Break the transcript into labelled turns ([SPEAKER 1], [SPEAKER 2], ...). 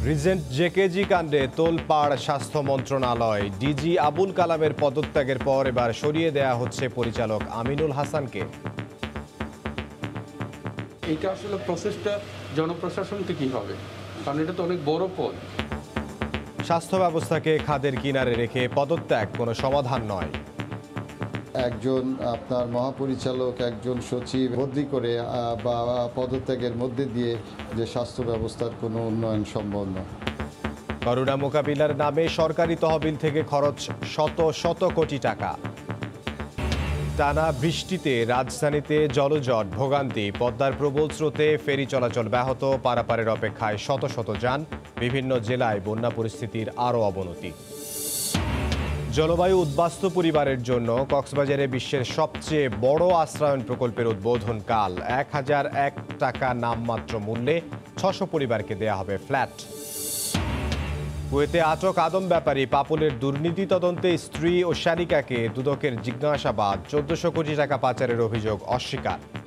[SPEAKER 1] Regent JKG কাণ্ডে তোলপাড় স্বাস্থ্য মন্ত্রণালয়। ডিজি আবুল কালামের পদত্যাগের পর এবার সরিয়ে দেয়া হচ্ছে পরিচালক আমিনুল হাসানকে।
[SPEAKER 2] এইটা আসলে প্রসেসটা জনপ্রশাসন থেকেই হবে, কারণ এটা তো অনেক বড় পদ।
[SPEAKER 1] স্বাস্থ্য ব্যবস্থাকে খাদের কিনারে রেখে পদত্যাগ কোনো সমাধান নয়।
[SPEAKER 3] একজন আপনার মহাপরিচালক, একজন সচিব বদলি করে বা পদত্যাগের মধ্যে দিয়ে যে স্বাস্থ্য ব্যবস্থার কোনো উন্নয়ন সম্ভব নয়।
[SPEAKER 1] করোনা মোকাবিলার নামে সরকারি তহবিল থেকে খরচ শত শত কোটি টাকা। টানা বৃষ্টিতে রাজধানীতে জলজট, ভোগান্তি। পদ্মার প্রবল স্রোতে ফেরি চলাচল ব্যাহত, পারাপারের অপেক্ষায় শত শত যান। বিভিন্ন জেলায় বন্যা পরিস্থিতির আরও অবনতি। জলবায়ু উদ্বাস্তু পরিবারের জন্য কক্সবাজারে বিশ্বের সবচেয়ে বড় আশ্রয়ণ প্রকল্পের উদ্বোধন কাল। 1001 টাকা নামমাত্র মূল্যে 600 পরিবারকে দেয়া হবে ফ্ল্যাট। কুয়েতে আটক আদম ব্যাপারী পাপুলের দুর্নীতি তদন্তে স্ত্রী ও শারিকাকে দুদকের জিজ্ঞাসাবাদ। 1400 কোটি টাকা পাচারের অভিযোগ অস্বীকার।